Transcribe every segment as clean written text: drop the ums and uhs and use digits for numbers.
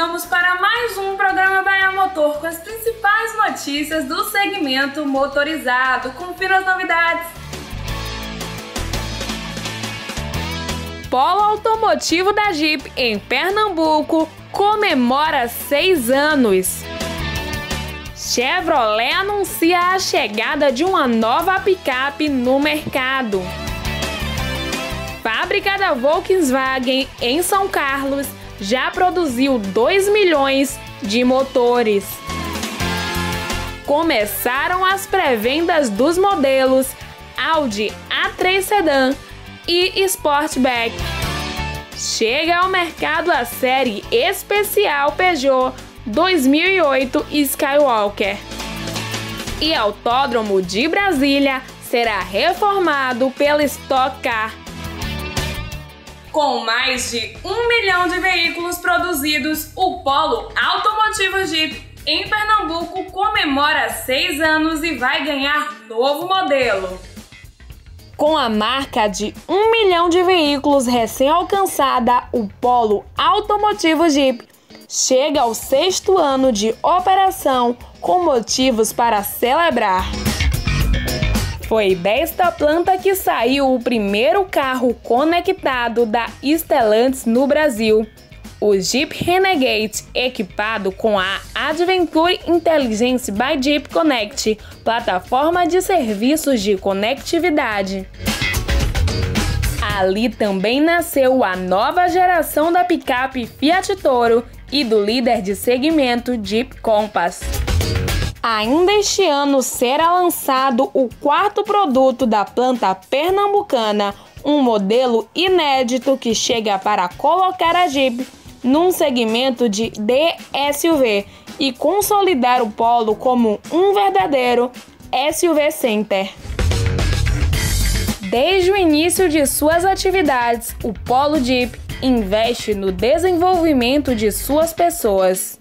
chegamos para mais um programa Bahia Motor com as principais notícias do segmento motorizado. Confira as novidades. Polo automotivo da Jeep em Pernambuco comemora 6 anos. Chevrolet anuncia a chegada de uma nova picape no mercado. Fábrica da Volkswagen em São Carlos já produziu 2 milhões de motores. Começaram as pré-vendas dos modelos Audi A3 Sedan e Sportback. Chega ao mercado a série especial Peugeot 2008 Skywalker. E Autódromo de Brasília será reformado pela Stock Car. Com mais de 1 milhão de veículos produzidos, o Polo Automotivo Jeep em Pernambuco comemora 6 anos e vai ganhar novo modelo. Com a marca de 1 milhão de veículos recém-alcançada, o Polo Automotivo Jeep chega ao 6º ano de operação com motivos para celebrar. Foi desta planta que saiu o primeiro carro conectado da Stellantis no Brasil, o Jeep Renegade, equipado com a Adventure Intelligence by Jeep Connect, plataforma de serviços de conectividade. Ali também nasceu a nova geração da picape Fiat Toro e do líder de segmento Jeep Compass. Ainda este ano será lançado o 4º produto da planta pernambucana, um modelo inédito que chega para colocar a Jeep num segmento de DSUV e consolidar o Polo como um verdadeiro SUV Center. Desde o início de suas atividades, o Polo Jeep investe no desenvolvimento de suas pessoas.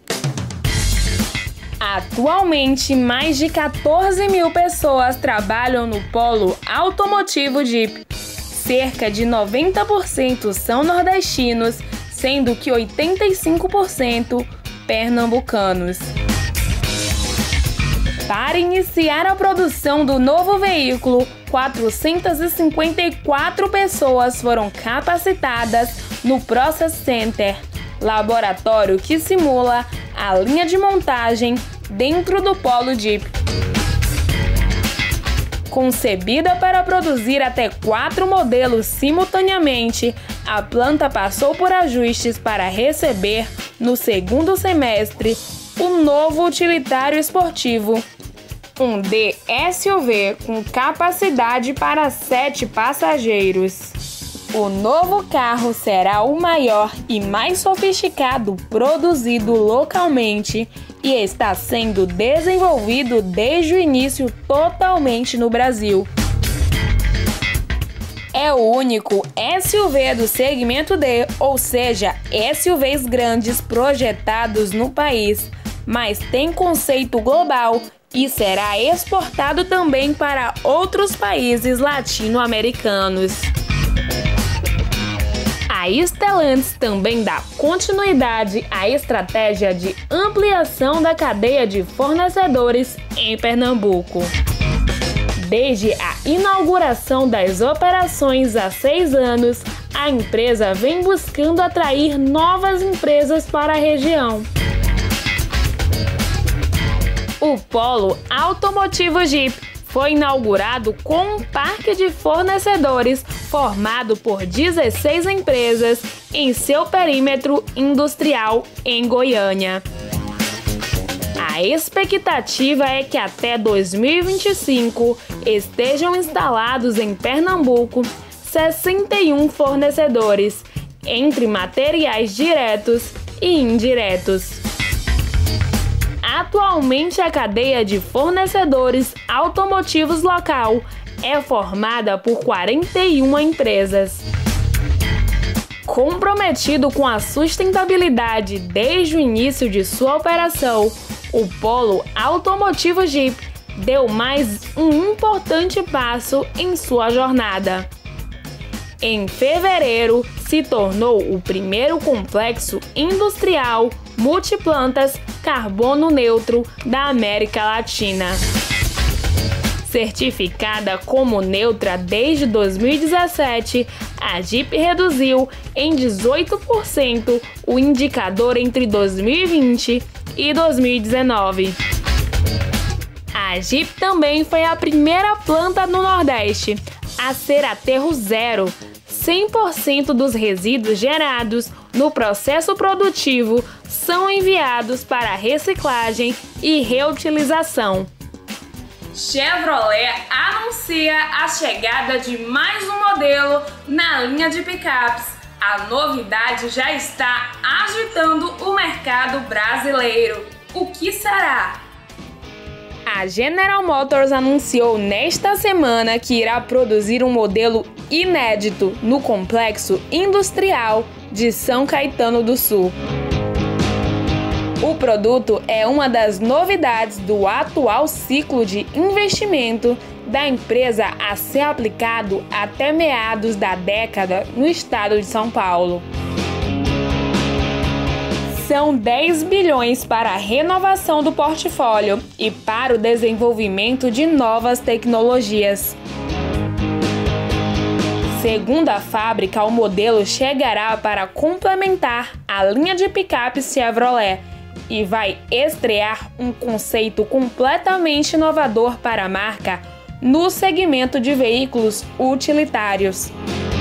Atualmente, mais de 14 mil pessoas trabalham no Polo Automotivo Jeep. Cerca de 90% são nordestinos, sendo que 85% pernambucanos. Para iniciar a produção do novo veículo, 454 pessoas foram capacitadas no Process Center, laboratório que simula a linha de montagem dentro do Polo Jeep. Concebida para produzir até 4 modelos simultaneamente, a planta passou por ajustes para receber, no 2º semestre, o novo utilitário esportivo, um DSUV com capacidade para 7 passageiros. O novo carro será o maior e mais sofisticado produzido localmente e está sendo desenvolvido desde o início totalmente no Brasil. É o único SUV do segmento D, ou seja, SUVs grandes projetados no país, mas tem conceito global e será exportado também para outros países latino-americanos. A Stellantis também dá continuidade à estratégia de ampliação da cadeia de fornecedores em Pernambuco. Desde a inauguração das operações há 6 anos, a empresa vem buscando atrair novas empresas para a região. O Polo Automotivo Jeep foi inaugurado com um parque de fornecedores formado por 16 empresas em seu perímetro industrial em Goiânia. A expectativa é que até 2025 estejam instalados em Pernambuco 61 fornecedores, entre materiais diretos e indiretos. Atualmente, a cadeia de fornecedores automotivos local é formada por 41 empresas. Comprometido com a sustentabilidade desde o início de sua operação, o Polo Automotivo Jeep deu mais um importante passo em sua jornada. Em fevereiro, se tornou o primeiro complexo industrial multiplantas, carbono neutro da América Latina. Certificada como neutra desde 2017, a Jeep reduziu em 18% o indicador entre 2020 e 2019. A Jeep também foi a primeira planta no Nordeste a ser aterro zero. 100% dos resíduos gerados no processo produtivo são enviados para reciclagem e reutilização. Chevrolet anuncia a chegada de mais um modelo na linha de picapes. A novidade já está agitando o mercado brasileiro. O que será? A General Motors anunciou nesta semana que irá produzir um modelo inédito no Complexo Industrial de São Caetano do Sul. O produto é uma das novidades do atual ciclo de investimento da empresa a ser aplicado até meados da década no estado de São Paulo. São 10 bilhões para a renovação do portfólio e para o desenvolvimento de novas tecnologias. Segundo a fábrica, o modelo chegará para complementar a linha de picapes Chevrolet e vai estrear um conceito completamente inovador para a marca no segmento de veículos utilitários.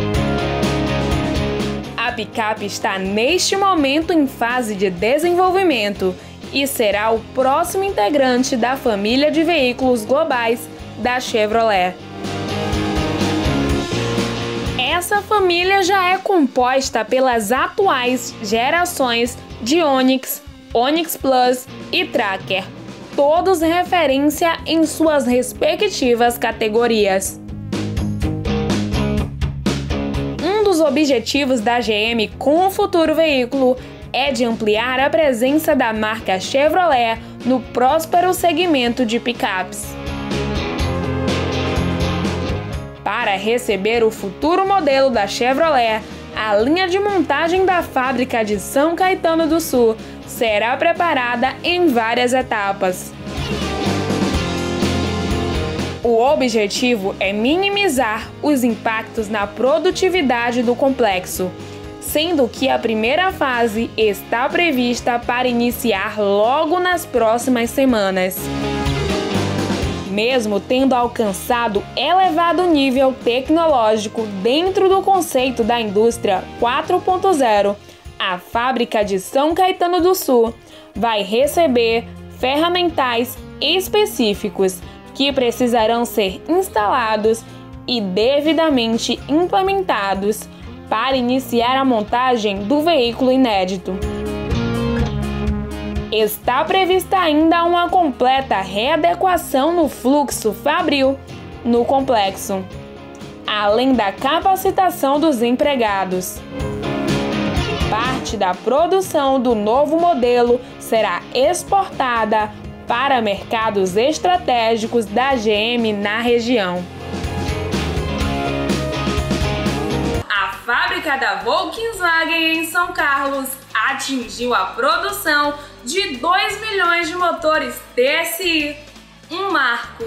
A picape está neste momento em fase de desenvolvimento e será o próximo integrante da família de veículos globais da Chevrolet. Essa família já é composta pelas atuais gerações de Onix, Onix Plus e Tracker, todos referência em suas respectivas categorias. Um dos objetivos da GM com o futuro veículo é de ampliar a presença da marca Chevrolet no próspero segmento de picapes. Para receber o futuro modelo da Chevrolet, a linha de montagem da fábrica de São Caetano do Sul será preparada em várias etapas. O objetivo é minimizar os impactos na produtividade do complexo, sendo que a primeira fase está prevista para iniciar logo nas próximas semanas. Mesmo tendo alcançado elevado nível tecnológico dentro do conceito da indústria 4.0, a fábrica de São Caetano do Sul vai receber ferramentais específicos que precisarão ser instalados e devidamente implementados para iniciar a montagem do veículo inédito. Está prevista ainda uma completa readequação no fluxo fabril no complexo, além da capacitação dos empregados. Parte da produção do novo modelo será exportada para mercados estratégicos da GM na região. A fábrica da Volkswagen em São Carlos atingiu a produção de 2 milhões de motores TSI, um marco.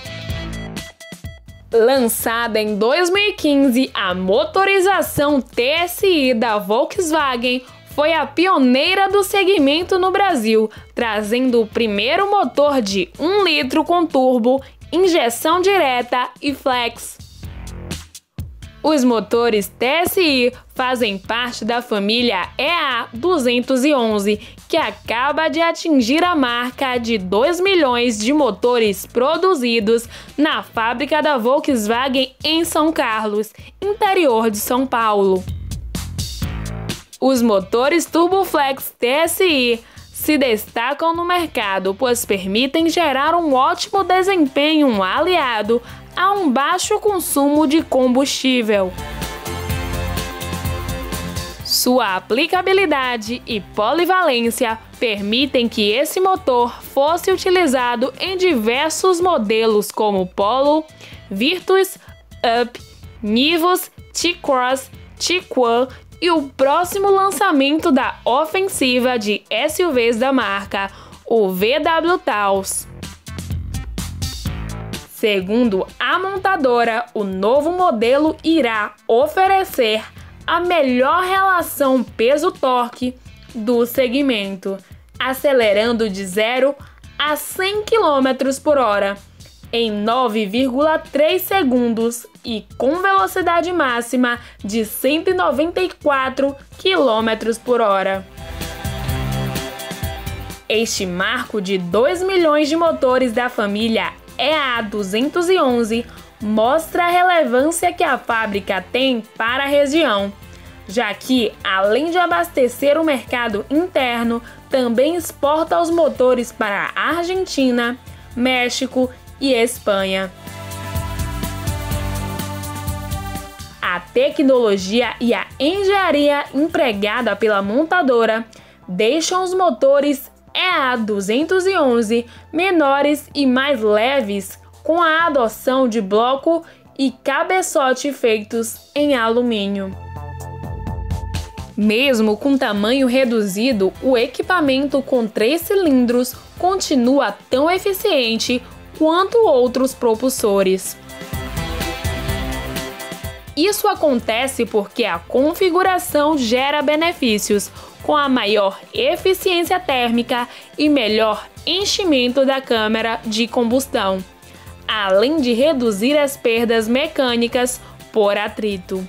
Lançada em 2015, a motorização TSI da Volkswagen foi a pioneira do segmento no Brasil, trazendo o primeiro motor de 1 litro com turbo, injeção direta e flex. Os motores TSI fazem parte da família EA211, que acaba de atingir a marca de 2 milhões de motores produzidos na fábrica da Volkswagen em São Carlos, interior de São Paulo. Os motores Turboflex TSI se destacam no mercado, pois permitem gerar um ótimo desempenho aliado a um baixo consumo de combustível. Sua aplicabilidade e polivalência permitem que esse motor fosse utilizado em diversos modelos como Polo, Virtus, Up, Nivus, T-Cross, Tiguan e o próximo lançamento da ofensiva de SUVs da marca, o VW Taos. Segundo a montadora, o novo modelo irá oferecer a melhor relação peso-torque do segmento, acelerando de 0 a 100 km por hora em 9,3 segundos e com velocidade máxima de 194 km por hora. Este marco de 2 milhões de motores da família EA211 mostra a relevância que a fábrica tem para a região, já que, além de abastecer o mercado interno, também exporta os motores para a Argentina, México e Espanha. A tecnologia e a engenharia empregada pela montadora deixam os motores EA211 menores e mais leves, com a adoção de bloco e cabeçote feitos em alumínio. Mesmo com tamanho reduzido, o equipamento com 3 cilindros continua tão eficiente quanto outros propulsores. Isso acontece porque a configuração gera benefícios, com a maior eficiência térmica e melhor enchimento da câmara de combustão, além de reduzir as perdas mecânicas por atrito.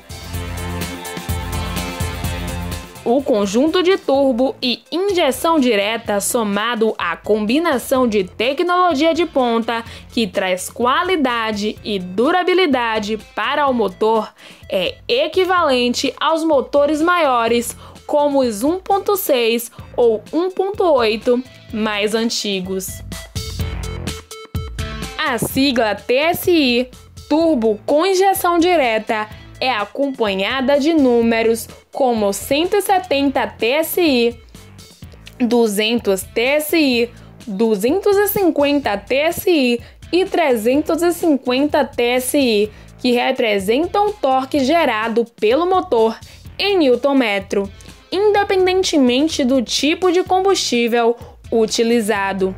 O conjunto de turbo e injeção direta, somado à combinação de tecnologia de ponta que traz qualidade e durabilidade para o motor, é equivalente aos motores maiores como os 1.6 ou 1.8 mais antigos. A sigla TSI, turbo com injeção direta, é acompanhada de números como 170 TSI, 200 TSI, 250 TSI e 350 TSI, que representam o torque gerado pelo motor em Nm, independentemente do tipo de combustível utilizado.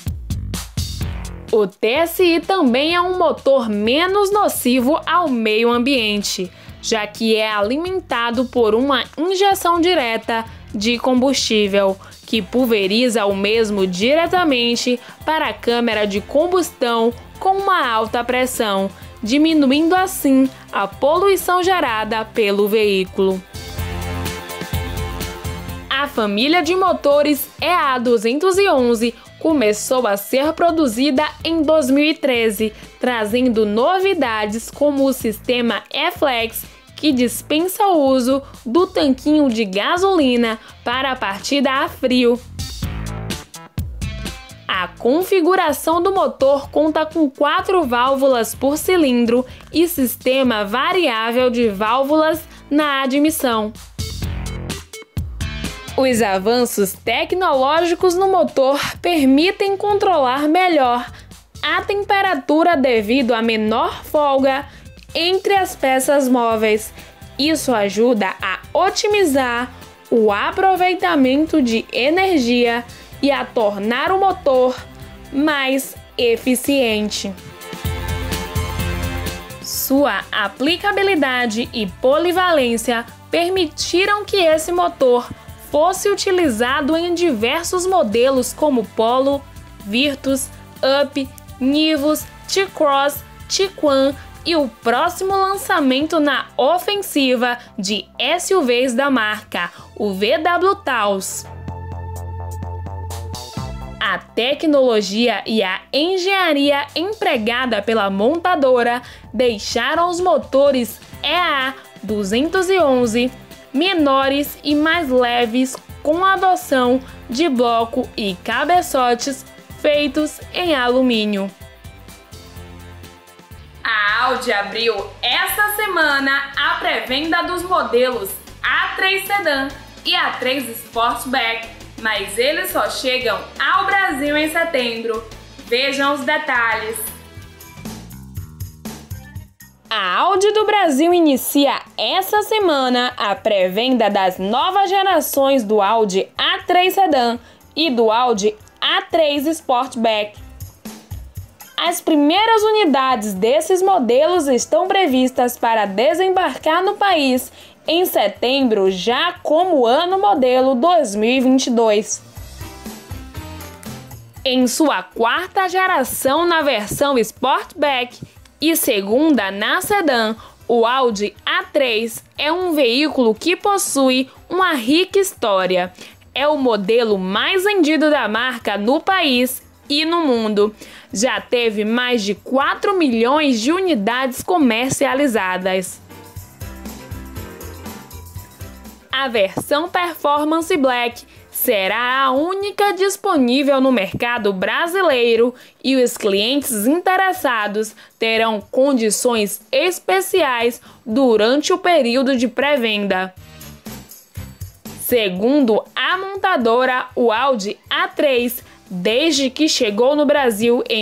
O TSI também é um motor menos nocivo ao meio ambiente, já que é alimentado por uma injeção direta de combustível, que pulveriza o mesmo diretamente para a câmara de combustão com uma alta pressão, diminuindo assim a poluição gerada pelo veículo. A família de motores EA211 começou a ser produzida em 2013, trazendo novidades como o sistema E-Flex, que dispensa o uso do tanquinho de gasolina para a partida a frio. A configuração do motor conta com 4 válvulas por cilindro e sistema variável de válvulas na admissão. Os avanços tecnológicos no motor permitem controlar melhor a temperatura devido à menor folga entre as peças móveis. Isso ajuda a otimizar o aproveitamento de energia e a tornar o motor mais eficiente. Sua aplicabilidade e polivalência permitiram que esse motor fosse utilizado em diversos modelos como Polo, Virtus, Up, Nivus, T-Cross, Tiguan e o próximo lançamento na ofensiva de SUVs da marca, o VW Taos. A tecnologia e a engenharia empregada pela montadora deixaram os motores EA211 menores e mais leves, com a adoção de bloco e cabeçotes feitos em alumínio. A Audi abriu essa semana a pré-venda dos modelos A3 Sedan e A3 Sportback, mas eles só chegam ao Brasil em setembro. Vejam os detalhes. A Audi Audi do Brasil inicia essa semana a pré-venda das novas gerações do Audi A3 Sedan e do Audi A3 Sportback. As primeiras unidades desses modelos estão previstas para desembarcar no país em setembro, já como ano modelo 2022. Em sua quarta geração na versão Sportback e segunda na Sedan, o Audi A3 é um veículo que possui uma rica história. É o modelo mais vendido da marca no país e no mundo. Já teve mais de 4 milhões de unidades comercializadas. A versão Performance Black será a única disponível no mercado brasileiro e os clientes interessados terão condições especiais durante o período de pré-venda. Segundo a montadora, o Audi A3, desde que chegou no Brasil em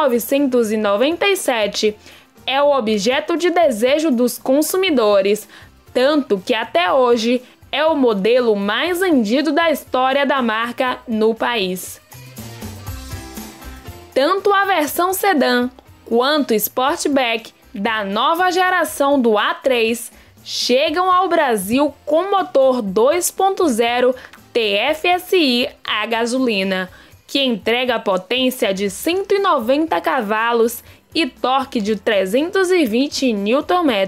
1997, é o objeto de desejo dos consumidores, tanto que até hoje é o modelo mais vendido da história da marca no país. Tanto a versão sedã quanto o Sportback da nova geração do A3 chegam ao Brasil com motor 2.0 TFSI a gasolina, que entrega potência de 190 cavalos e torque de 320 Nm.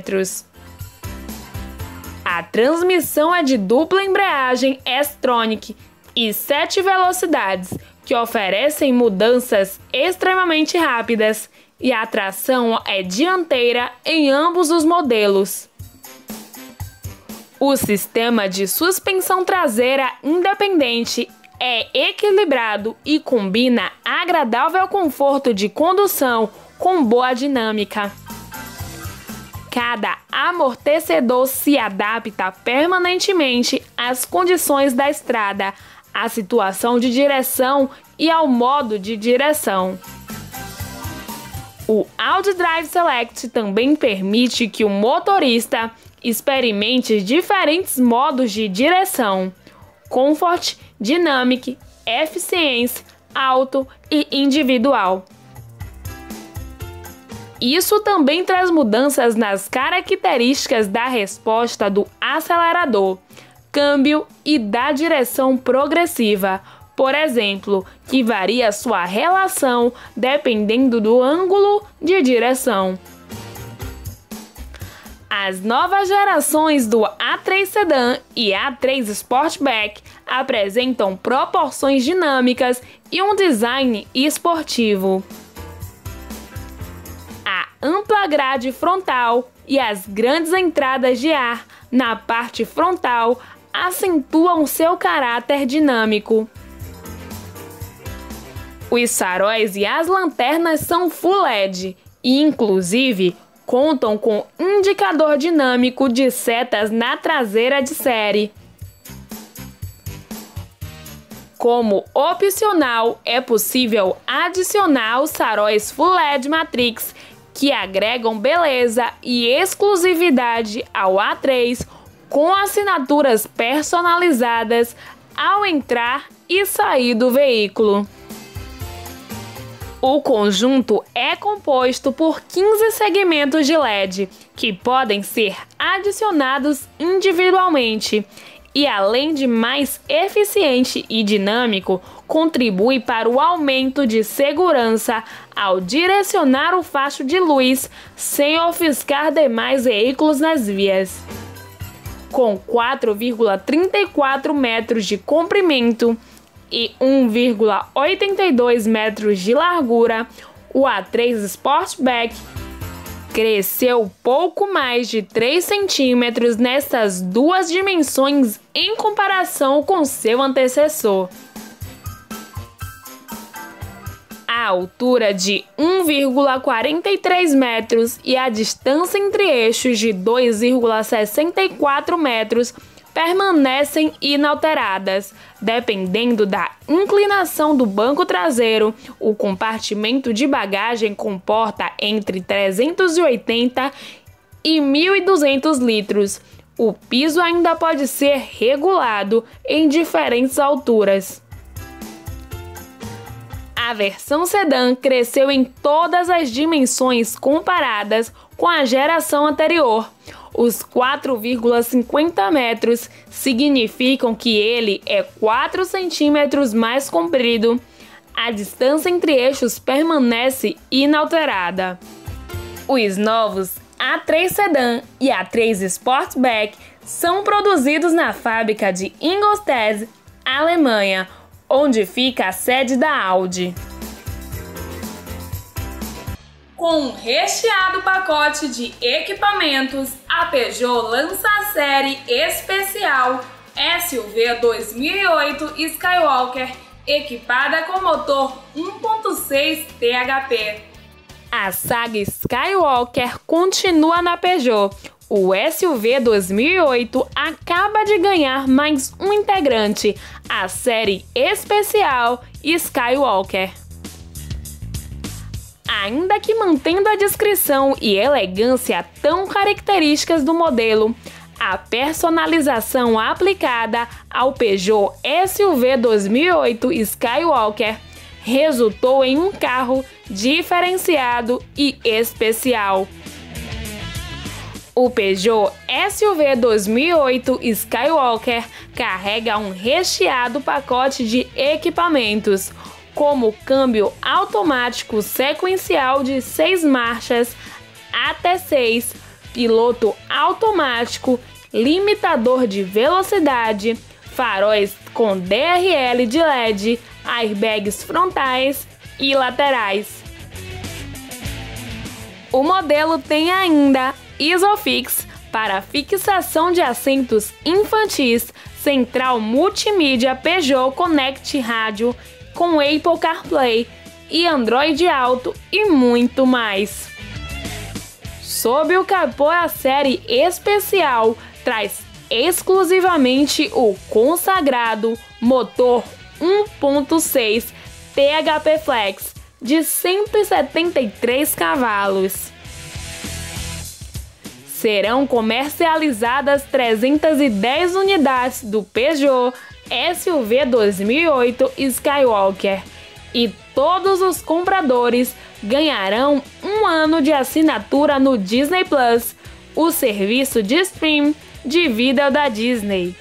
A transmissão é de dupla embreagem S-Tronic e 7 velocidades, que oferecem mudanças extremamente rápidas, e a tração é dianteira em ambos os modelos. O sistema de suspensão traseira independente é equilibrado e combina agradável conforto de condução com boa dinâmica. Cada amortecedor se adapta permanentemente às condições da estrada, à situação de direção e ao modo de direção. O Audi Drive Select também permite que o motorista experimente diferentes modos de direção: Comfort, Dynamic, Efficiency, Auto e Individual. Isso também traz mudanças nas características da resposta do acelerador, câmbio e da direção progressiva, por exemplo, que varia sua relação dependendo do ângulo de direção. As novas gerações do A3 Sedan e A3 Sportback apresentam proporções dinâmicas e um design esportivo. A ampla grade frontal e as grandes entradas de ar na parte frontal acentuam seu caráter dinâmico. Os faróis e as lanternas são Full LED e, inclusive, contam com indicador dinâmico de setas na traseira de série. Como opcional, é possível adicionar os faróis Full LED Matrix, que agregam beleza e exclusividade ao A3 com assinaturas personalizadas ao entrar e sair do veículo. O conjunto é composto por 15 segmentos de LED, que podem ser adicionados individualmente e, além de mais eficiente e dinâmico, contribui para o aumento de segurança ao direcionar o facho de luz sem ofuscar demais veículos nas vias. Com 4,34 metros de comprimento e 1,82 metros de largura, o A3 Sportback cresceu pouco mais de 3 centímetros nessas duas dimensões em comparação com seu antecessor. A altura de 1,43 metros e a distância entre eixos de 2,64 metros permanecem inalteradas. Dependendo da inclinação do banco traseiro, o compartimento de bagagem comporta entre 380 e 1.200 litros. O piso ainda pode ser regulado em diferentes alturas. A versão sedã cresceu em todas as dimensões comparadas com a geração anterior. Os 4,50 metros significam que ele é 4 centímetros mais comprido. A distância entre eixos permanece inalterada. Os novos A3 Sedã e A3 Sportback são produzidos na fábrica de Ingolstadt, Alemanha, onde fica a sede da Audi. Com um recheado pacote de equipamentos, a Peugeot lança a série especial SUV 2008 Skywalker, equipada com motor 1.6 THP. A saga Skywalker continua na Peugeot. O SUV 2008 acaba de ganhar mais um integrante, a série especial Skywalker. Ainda que mantendo a discrição e elegância tão características do modelo, a personalização aplicada ao Peugeot SUV 2008 Skywalker resultou em um carro diferenciado e especial. O Peugeot SUV 2008 Skywalker carrega um recheado pacote de equipamentos, como câmbio automático sequencial de 6 marchas até 6, piloto automático, limitador de velocidade, faróis com DRL de LED, airbags frontais e laterais. O modelo tem ainda Isofix para fixação de assentos infantis, central multimídia Peugeot Connect Rádio com Apple CarPlay e Android Auto e muito mais. Sob o capô, a série especial traz exclusivamente o consagrado motor 1.6 THP Flex de 173 cavalos. Serão comercializadas 310 unidades do Peugeot SUV 2008 Skywalker e todos os compradores ganharão um ano de assinatura no Disney Plus, o serviço de stream de vídeo da Disney.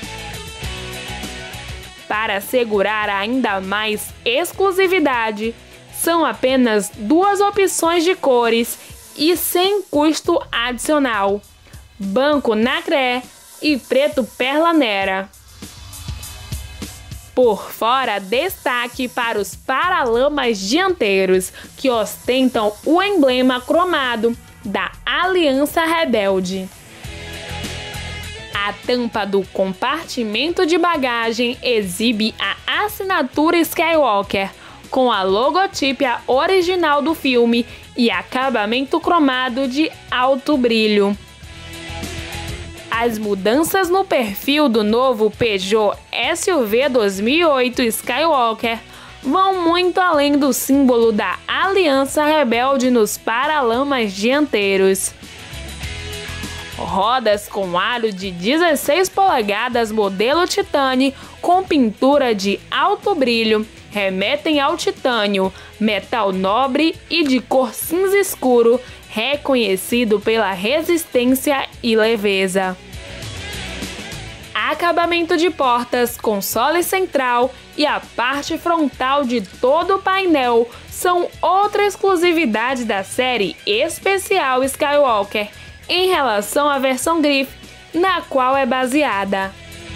Para assegurar ainda mais exclusividade, são apenas 2 opções de cores e sem custo adicional: branco nacré e preto perla nera. Por fora, destaque para os paralamas dianteiros, que ostentam o emblema cromado da Aliança Rebelde. A tampa do compartimento de bagagem exibe a assinatura Skywalker, com a logotipo original do filme e acabamento cromado de alto brilho. As mudanças no perfil do novo Peugeot SUV 2008 Skywalker vão muito além do símbolo da Aliança Rebelde nos paralamas dianteiros. Rodas com aro de 16 polegadas modelo Titane com pintura de alto brilho remetem ao titânio, metal nobre e de cor cinza escuro, reconhecido pela resistência e leveza. Acabamento de portas, console central e a parte frontal de todo o painel são outra exclusividade da série especial Skywalker em relação à versão Griff, na qual é baseada.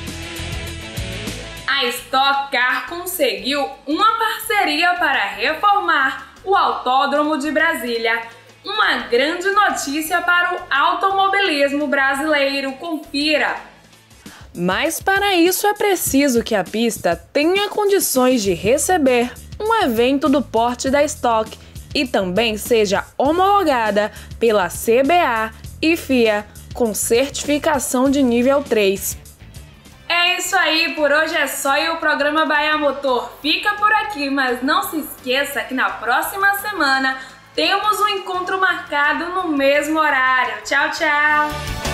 A Stock Car conseguiu uma parceria para reformar o Autódromo de Brasília. Uma grande notícia para o automobilismo brasileiro, confira! Mas para isso é preciso que a pista tenha condições de receber um evento do porte da Stock e também seja homologada pela CBA e FIA com certificação de nível 3. É isso aí, por hoje é só e o programa Bahia Motor fica por aqui, mas não se esqueça que na próxima semana temos um encontro marcado no mesmo horário. Tchau, tchau!